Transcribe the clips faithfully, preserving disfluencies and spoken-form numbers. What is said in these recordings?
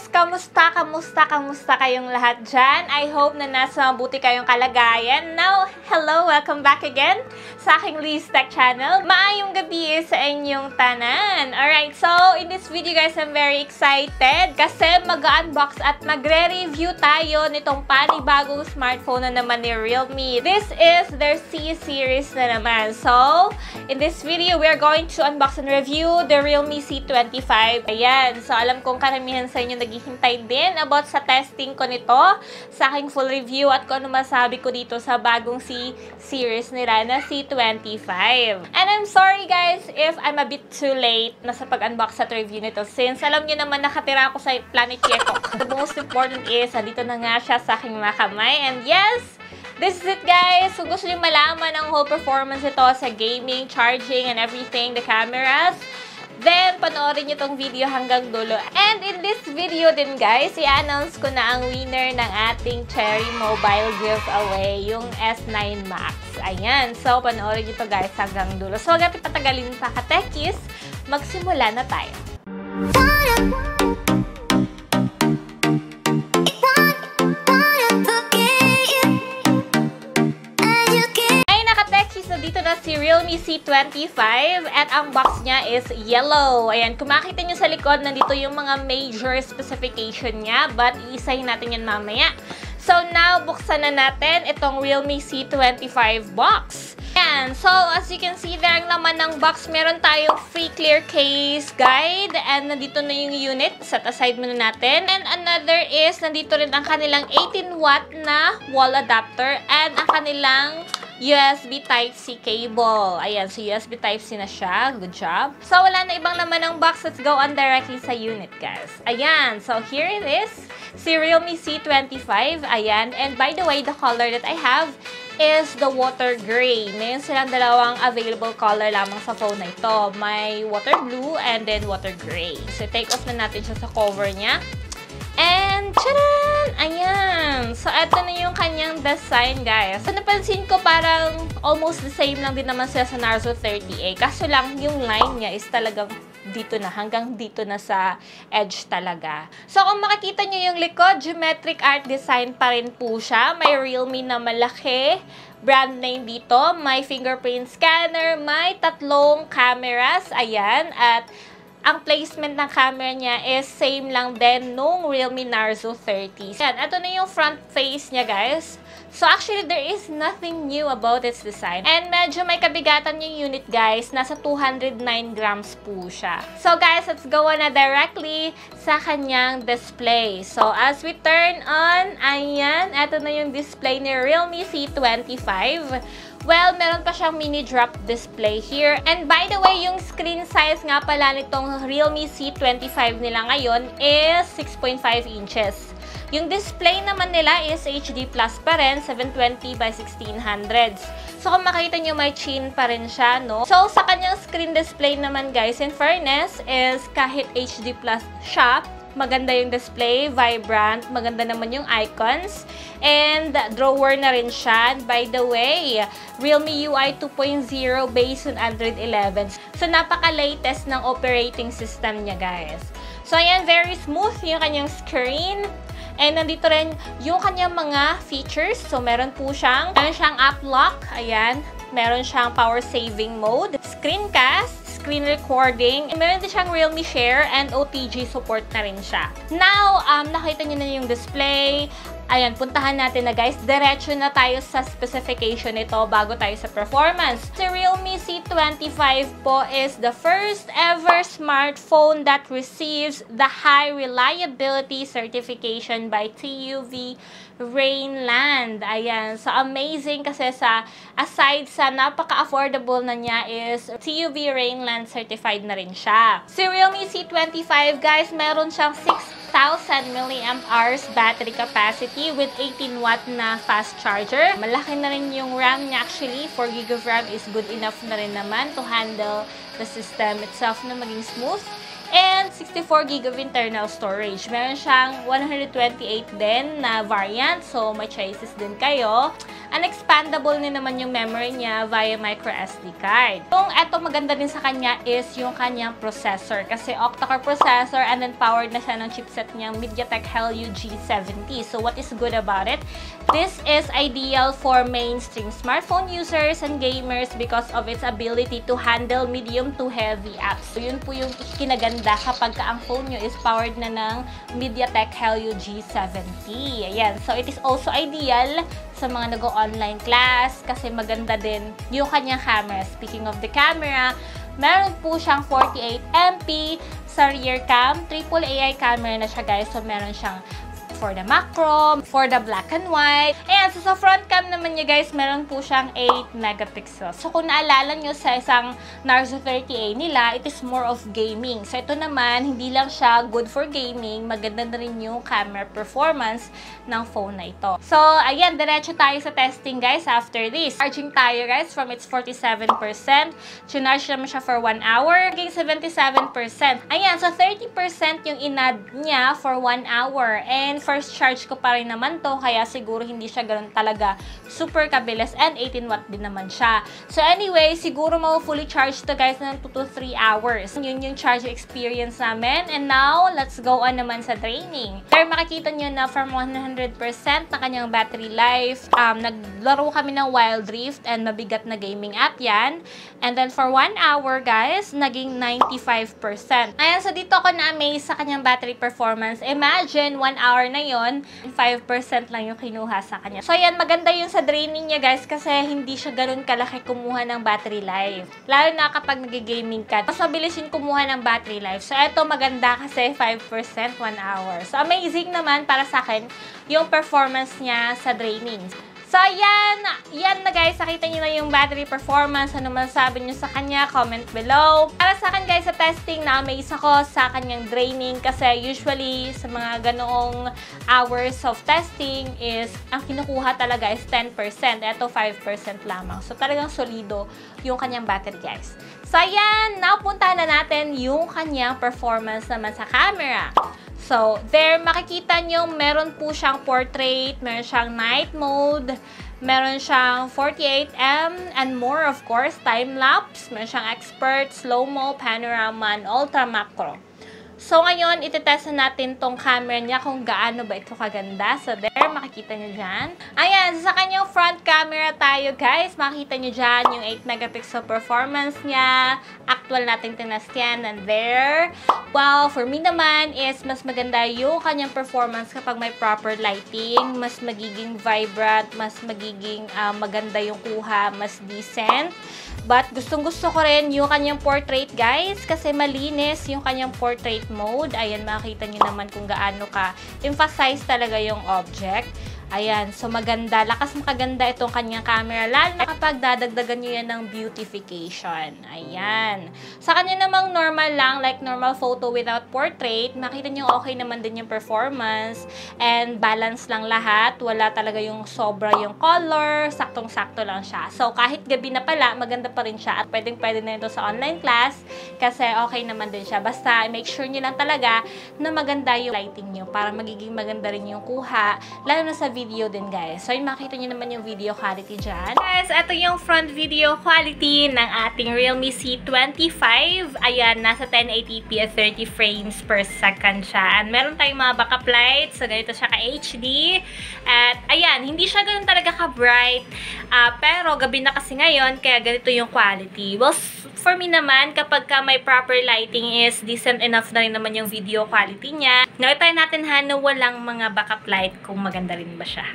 guys! Kamusta, kamusta, kamusta kayong lahat dyan? I hope na nasa mabuti kayong kalagayan. Now, hello! Welcome back again sa aking Liz Tech Channel. Maayong gabi sa inyong tanan. Alright, so in this video guys, I'm very excited kasi mag-unbox at magre-review tayo nitong panibagong smartphone na naman ni Realme. This is their C series na naman. So, in this video, we are going to unbox and review the Realme C twenty-five. Ayan, so alam kong karamihan sa inyo naghihintay din about sa testing ko nito, sa aking full review at kung ano masabi ko dito sa bagong C series nila na C twenty-five. And I'm sorry guys if I'm a bit too late na sa pag-unbox at review nito since alam nyo naman nakatira ako sa Planet Yetok. The most important is, dito na nga siya sa aking mga kamay. And yes, this is it guys! Kung gusto nyo malaman ang whole performance ito sa gaming, charging, and everything, the cameras, then panoorin nyo tong video hanggang dulo. And in this video din guys, i-announce ko na ang winner ng ating Cherry Mobile giveaway, yung S nine Max. Ayan, so panoorin nyo to guys hanggang dulo. So huwag natin patagalin pa katekis, magsimula na tayo. Dito na si Realme C twenty-five at ang box niya is yellow. Ayan, kung makita nyo sa likod, nandito yung mga major specification niya, but iisahin natin yan mamaya. So now, buksan na natin itong Realme C twenty-five box. Ayan, so as you can see there, ang laman ng box, meron tayong free clear case guide, and nandito na yung unit, set aside muna natin. And another is, nandito rin ang kanilang eighteen watt na wall adapter and ang kanilang U S B Type-C cable. Ayan, so U S B Type-C na siya. Good job. So, wala na ibang naman ng box. Let's go on directly sa unit, guys. Ayan, so here it is. Si Realme C twenty-five. Ayan, and by the way, the color that I have is the water gray. Mayroon silang dalawang available color lamang sa phone na ito. May water blue and then water gray. So, take off na natin siya sa cover niya. And, tcharan! Ayan! So, ito na yung kanyang design, guys. So, napansin ko parang almost the same lang din naman sila sa Narzo thirty A. Kaso lang, yung line niya is talagang dito na. Hanggang dito na sa edge talaga. So, kung makikita nyo yung likod, geometric art design pa rin po siya. May Realme na malaki brand name dito. May fingerprint scanner. May tatlong cameras. Ayan. At ang placement ng camera niya is same lang din nung Realme Narzo thirty. Yan, ito na yung front face niya, guys. So, actually, there is nothing new about its design. And medyo may kabigatan yung unit, guys. Nasa two hundred nine grams po siya. So, guys, let's go on na directly sa kanyang display. So, as we turn on, ayan, ito na yung display ni Realme C twenty-five. Well, meron pa siyang mini drop display here. And by the way, yung screen size nga pala nitong Realme C twenty-five nila ngayon is six point five inches. Yung display naman nila is H D plus pa rin, seven twenty by sixteen hundred. So, kung makita nyo, may chin pa rin siya, no? So, sa kanyang screen display naman, guys, in fairness, is kahit H D plus siya, maganda yung display, vibrant, maganda naman yung icons, and drawer na rin siya. By the way, Realme U I two point oh based on Android eleven. So, napaka-latest ng operating system niya, guys. So, ayan, very smooth yung kanyang screen. And nandito rin yung kanyang mga features. So, meron po siyang, meron siyang app lock, ayan. Meron siyang power saving mode, screencast, screen recording, and meron din siyang Realme Share and O T G support na rin siya. Now, um, nakita nyo na yung display. Ayan, puntahan natin na guys. Diretso na tayo sa specification nito bago tayo sa performance. Si Realme C twenty-five po is the first ever smartphone that receives the High Reliability Certification by T U V Rainland. Ayan, so amazing kasi sa, aside sa napaka-affordable na niya is T U V Rainland certified na rin siya. Si Realme C twenty-five guys, meron siyang six thousand milliamp hours battery capacity with eighteen watt na fast charger. Malaki na rin yung RAM niya actually. four gig of RAM is good enough na rin naman to handle the system itself na maging smooth. And sixty-four gig of internal storage. Meron siyang one hundred twenty-eight din na variant. So, may choices din kayo. And expandable na naman yung memory niya via micro S D card. Yung eto maganda din sa kanya is yung kanyang processor. Kasi octa-core processor and then powered na siya ng chipset niyang MediaTek Helio G seventy. So what is good about it? This is ideal for mainstream smartphone users and gamers because of its ability to handle medium to heavy apps. So yun po yung kinaganda kapag ka ang phone nyo is powered na ng MediaTek Helio G seventy. Ayan. So it is also ideal sa mga nag-online class kasi maganda din yung kanyang camera. Speaking of the camera, meron po siyang forty-eight megapixel sa rear cam. Triple A I camera na siya guys. So meron siyang for the macro, for the black and white. Ayan, so sa front cam naman niya guys, meron po siyang eight megapixels. So kung naalala nyo sa isang Narzo thirty A nila, it is more of gaming. So ito naman, hindi lang siya good for gaming, maganda na rin yung camera performance ng phone na ito. So ayan, diretso tayo sa testing guys after this. Charging tayo guys from its forty-seven percent. Chinarge naman siya for one hour, naging seventy-seven percent. Ayan, so thirty percent yung inad niya for one hour. And for first charge ko pa rin naman to, kaya siguro hindi siya ganun talaga super kabilis, and eighteen watt din naman siya. So anyway, siguro ma-fully charge to guys ng two to three hours. Yun yung charge experience namin. And now, let's go on naman sa draining. There, makikita nyo na from one hundred percent na kanyang battery life. Um, naglaro kami ng Wild Rift and mabigat na gaming app yan. And then for one hour guys, naging ninety-five percent. Ayan, so dito ako na-amaze sa kanyang battery performance. Imagine, one hour na yon, five percent lang yung kinuha sa kanya. So, ayan, maganda yung sa draining niya, guys, kasi hindi siya ganun kalaki kumuha ng battery life. Lalo na kapag nag-gaming ka, mas mabilis yung kumuha ng battery life. So, ito maganda kasi five percent, one hour. So, amazing naman para sa akin yung performance niya sa draining. So, yan. Yan na guys. Nakita nyo na yung battery performance. Ano man sabi nyo sa kanya? Comment below. Para sa akin guys, sa testing, na-amaze ako sa kanyang draining. Kasi usually, sa mga ganoong hours of testing is, ang kinukuha talaga is ten percent. Ito, five percent lamang. So, talagang solido yung kanyang battery guys. So, yan. Napunta na natin yung kanyang performance naman sa camera. So, there, makikita nyo, meron po siyang portrait, meron siyang night mode, meron siyang forty-eight M and more, of course, time-lapse, meron siyang expert, slow-mo, panorama, and ultra macro. So, ngayon, itetest natin tong camera niya kung gaano ba ito kaganda. So, there, makikita nyo dyan. Ayan, sa kanyang front camera tayo, guys. Makikita nyo dyan yung eight megapixel performance niya. Actual natin tinest yan. And there, well, for me naman is mas maganda yung kanyang performance kapag may proper lighting. Mas magiging vibrant, mas magiging uh, maganda yung kuha, mas decent. But, gustong-gusto ko rin yung kanyang portrait, guys, kasi malinis yung kanyang portrait mode. Ayan, makita nyo naman kung gaano ka emphasize talaga yung object. Ayan, so maganda. Lakas makaganda itong kanyang camera, lalo na kapag dadagdagan nyo yan ng beautification. Ayan. Sa kanya namang normal lang, like normal photo without portrait, makita nyo okay naman din yung performance. And balance lang lahat. Wala talaga yung sobra yung color. Saktong-sakto lang siya. So, kahit gabi na pala, maganda pa rin siya. At pwedeng-pwede na ito sa online class kasi okay naman din siya. Basta, make sure nyo lang talaga na maganda yung lighting nyo para magiging maganda rin yung kuha. Lalo na sa video video din guys. So, yun, makita nyo naman yung video quality dyan. Guys, ito yung front video quality ng ating Realme C twenty-five. Ayan, nasa ten eighty p at thirty frames per second siya. And meron tayong mga backup lights. So, ganito siya ka-H D. At, ayan, hindi siya ganun talaga ka-bright. Uh, pero, gabi na kasi ngayon, kaya ganito yung quality. Well, for me naman, kapag ka may proper lighting is decent enough na rin naman yung video quality niya. Nakita natin ha, na walang mga backup light kung maganda rin ba siya.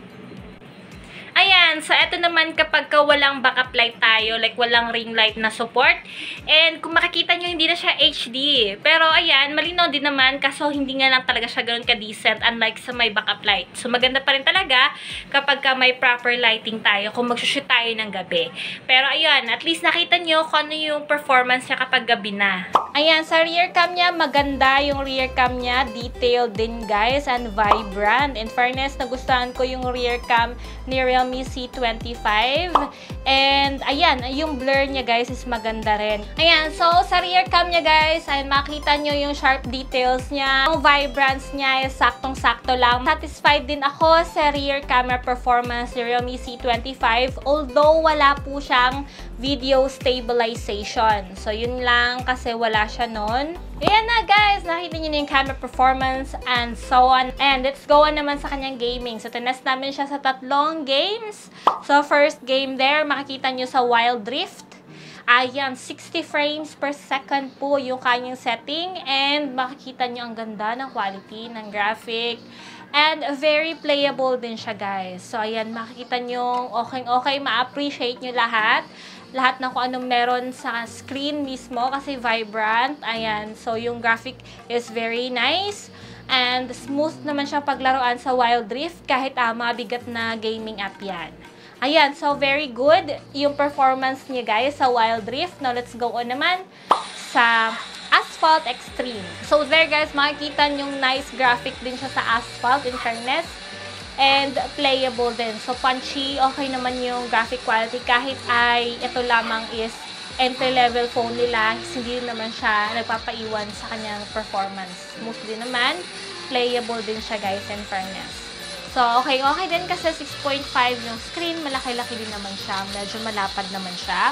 Ayan, so eto naman kapag ka walang backup light tayo, like walang ring light na support. And kung makikita nyo, hindi na siya H D. Pero ayan, malinaw din naman, kaso hindi nga lang talaga siya ganun ka-decent unlike sa may backup light. So maganda pa rin talaga kapag ka may proper lighting tayo, kung mag-shoot tayo ng gabi. Pero ayan, at least nakita nyo kung ano yung performance niya kapag gabi na. Ayan, sa rear cam niya, maganda yung rear cam niya. Detailed din guys, and vibrant. In fairness, nagustuhan ko yung rear cam ni Realme Realme C twenty-five. And, ayan, yung blur niya guys is maganda rin. Ayan, so sa rear cam niya guys, ay makita nyo yung sharp details niya. Yung vibrance niya is saktong-sakto lang. Satisfied din ako sa rear camera performance ni Realme C twenty-five. Although, wala po siyang video stabilization. So, yun lang kasi wala siya nun. Ayan na guys, nakita nyo na yung camera performance and so on. And let's go on naman sa kanyang gaming. So, tinest namin siya sa tatlong games. So, first game there, makikita nyo sa Wild Rift. Ayan, sixty frames per second po yung kanyang setting. And makikita nyo ang ganda ng quality ng graphic. And very playable din siya guys. So, ayan, makikita nyo okay-okay, ma-appreciate nyo lahat. Lahat ng kung anong meron sa screen mismo kasi vibrant. Ayan, so yung graphic is very nice. And smooth naman siya paglaruan sa Wild Rift kahit ah, mabigat na gaming app yan. Ayan, so very good yung performance niya guys sa Wild Rift. Now, let's go on naman sa Asphalt Extreme. So there guys, makikita yung nice graphic din siya sa Asphalt in fairness. And playable din. So, punchy, okay naman yung graphic quality kahit ay ito lamang is entry-level phone nila. Hindi naman siya nagpapaiwan sa kanyang performance. Smooth din naman. Playable din siya guys in fairness. So, okay, okay din kasi six point five yung screen. Malaki-laki din naman siya. Medyo malapad naman siya.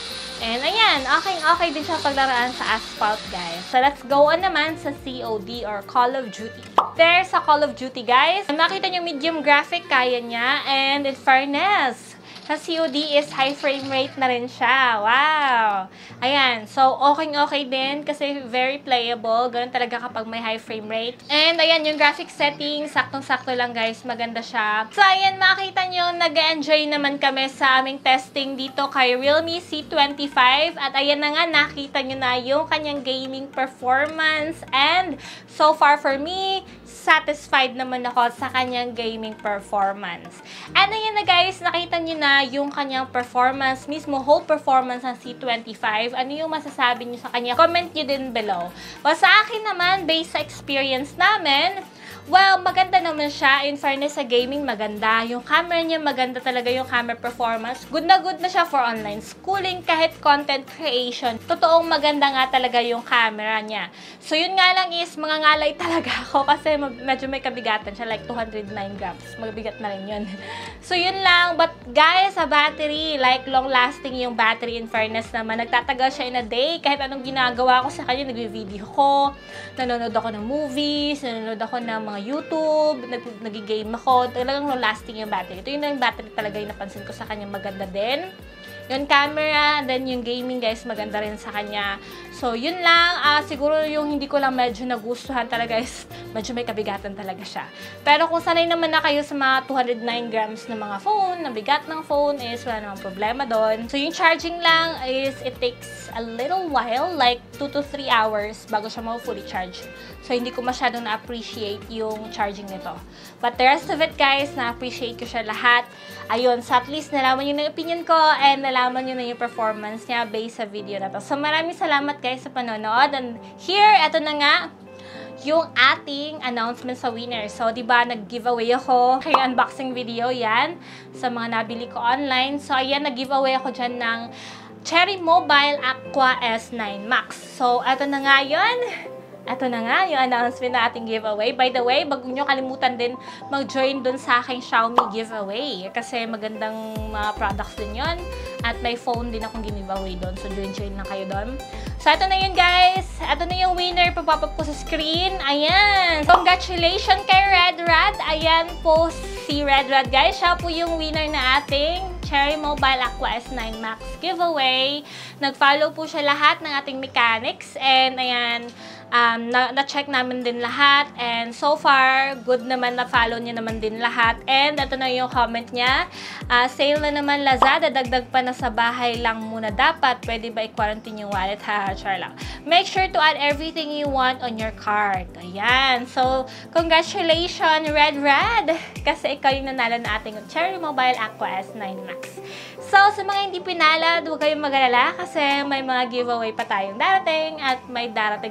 And ayan, okay, okay din siya paglaraan sa Asphalt guys. So, let's go on naman sa C O D or Call of Duty. There sa Call of Duty guys, makita nyo medium graphic kaya niya and in fairness, sa C O D is high frame rate na rin siya. Wow! Ayan. So, okay-okay din kasi very playable. Ganun talaga kapag may high frame rate. And, ayan, yung graphic setting, saktong-sakto lang guys. Maganda siya. So, ayan, makita nyo, nag-enjoy naman kami sa aming testing dito kay Realme C twenty-five. At ayan na nga, nakita nyo na yung kanyang gaming performance. And, so far for me, satisfied naman ako sa kanyang gaming performance. And ayan na guys, nakita nyo na yung kanyang performance, mismo whole performance ng C twenty-five. Ano yung masasabi nyo sa kanya? Comment nyo din below. O sa akin naman, based sa experience namin, well, maganda naman siya. In fairness sa gaming, maganda. Yung camera niya, maganda talaga yung camera performance. Good na good na siya for online schooling, kahit content creation. Totoong maganda nga talaga yung camera niya. So, yun nga lang is, mangangalay talaga ako kasi medyo may kabigatan siya, like two hundred nine grams. Mabigat na rin yun. So, yun lang. But, guys, sa battery, like long-lasting yung battery. In fairness naman, nagtatagal siya in a day. Kahit anong ginagawa ko sa kanya, nag-video ko, nanonood ako ng movies, nanonood ako ng mga YouTube, nag nag-game ako, talagang long-lasting yung battery. Ito yung battery talaga yung napansin ko sa kanya, maganda din. Yung camera, and then yung gaming guys, maganda rin sa kanya. So, yun lang. Uh, siguro yung hindi ko lang medyo nagustuhan talaga is medyo may kabigatan talaga siya. Pero kung sanay naman na kayo sa mga two hundred nine grams na mga phone, na bigat ng phone is wala namang problema doon. So, yung charging lang is it takes a little while, like two to three hours bago siya ma-fully charge. So, hindi ko masyadong na-appreciate yung charging nito. But the rest of it guys, na-appreciate ko siya lahat. Ayun, so at least nalaman nyo na yung opinion ko and nalaman nyo na yung performance niya based sa video na to. So, maraming salamat guys sa panonood. And here, eto na nga, yung ating announcement sa winner. So, di ba nag-giveaway ako kay unboxing video yan sa mga nabili ko online. So, ayan, nag-giveaway ako dyan ng Cherry Mobile Aqua S nine Max. So, eto na nga yun. Ito na nga yung announcement na ating giveaway. By the way, bago nyo kalimutan din mag-join dun sa aking Xiaomi giveaway. Kasi magandang mga products din yun. At may phone din akong giveaway dun. So, join-join lang kayo dun. So, ito na yun guys. Ito na yung winner. Papapap ko sa screen. Ayan. Congratulations kay Red Rad. Ayan po si Red Rad guys. Siya po yung winner na ating Cherry Mobile Aqua S nine Max giveaway. Nag-follow po siya lahat ng ating mechanics. And ayan, Um, na-check na namin din lahat and so far, good naman, na-follow niya naman din lahat and ito na yung comment niya, uh, sale na naman Lazada, dagdag pa na sa bahay lang muna dapat, pwede ba i-quarantine yung wallet? Ha, char lang. Make sure to add everything you want on your card. Ayan, so congratulations Red Rad, kasi ikaw yung nanalo na ating Cherry Mobile Aqua S nine Max. So, sa mga hindi pinalad, huwag kayong mag-alala kasi may mga giveaway pa tayong darating at may darating na darating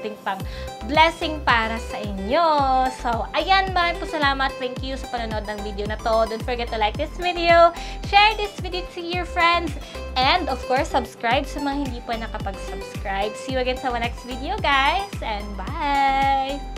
ating pang blessing para sa inyo. So, ayan, maraming po salamat. Thank you sa panonood ng video na to. Don't forget to like this video, share this video to your friends, and of course, subscribe sa mga hindi pa nakapag-subscribe. See you again sa next video, guys, and bye!